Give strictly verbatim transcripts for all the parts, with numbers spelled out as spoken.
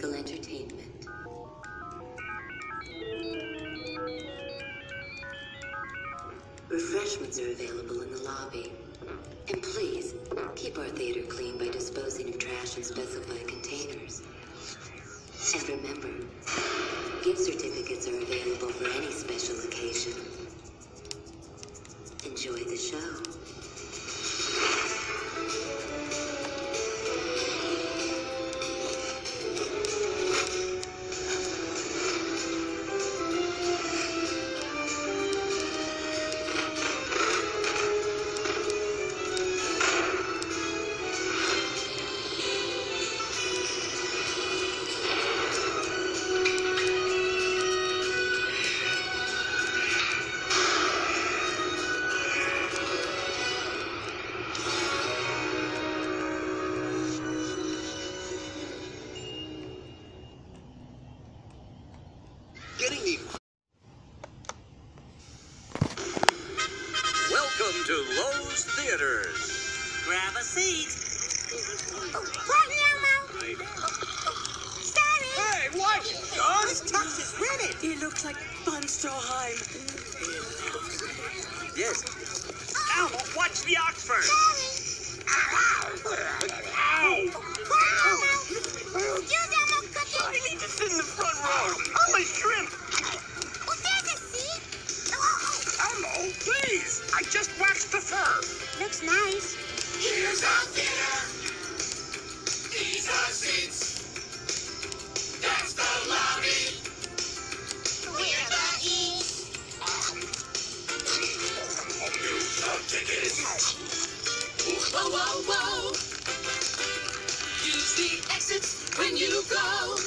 theatrical entertainment. Refreshments are available in the lobby. And please, keep our theater clean by disposing of trash in specified containers. And remember, gift certificates are available for any special occasion. Enjoy the show. Getting the... Welcome to Lowe's Theaters. Grab a seat. What, Elmo? Sorry. Hey, what? John? This tux is rented. He looks like Von Stroheim. Yes. Elmo, watch the Oxford. Sorry. Ow! Use Elmo cookie. I need to sit in the front row. I'm a shrimp. Oh, there's a seat. Oh, Elmo, please. I just waxed the fur. looks nice. Here's our theater. These are seats. That's the lobby. We're the East. Use the tickets. Whoa, whoa, whoa. Use the exits when you go.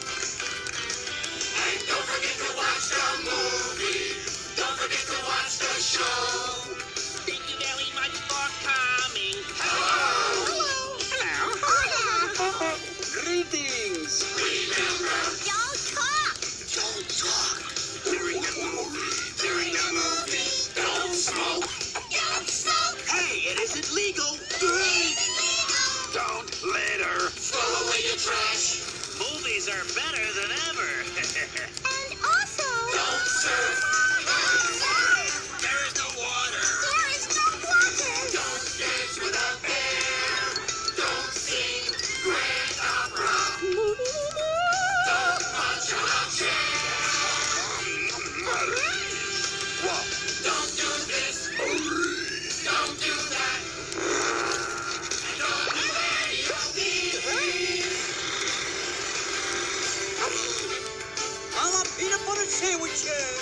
And don't forget to watch the movie. Don't forget to watch the show. Thank you very much for coming. Hello. Hola. Greetings. Remember, Don't talk. don't talk during the movie. During the movie, don't smoke. Don't smoke. Hey, it isn't legal. Don't litter. Throw away your trash. Movies are better than ever. And also, Don't surf. There is no water. there is no water. Don't dance with a bear. Don't sing grand opera. Don't punch on a chair. What? Don't do this. Don't do that. And don't do any of these. I want peanut butter sandwiches.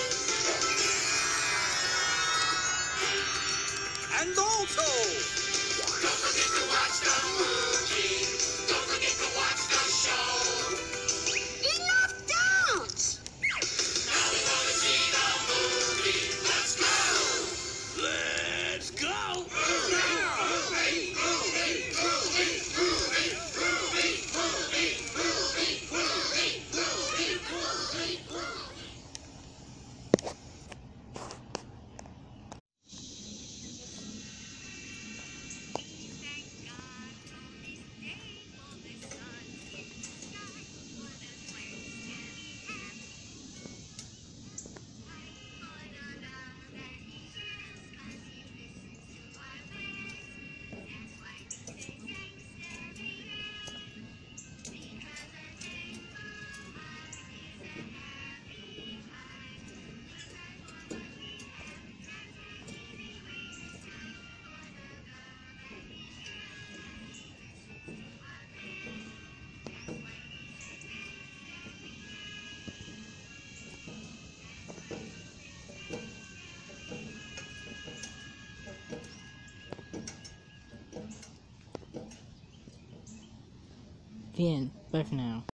And also, Don't forget to watch the movie. Don't forget to watch the show. Enough don'ts. Now we want to see the movie. Let's go. let's go. Movie, movie, movie, movie, movie, movie, movie, movie, movie, movie, movie. The end. Bye for now.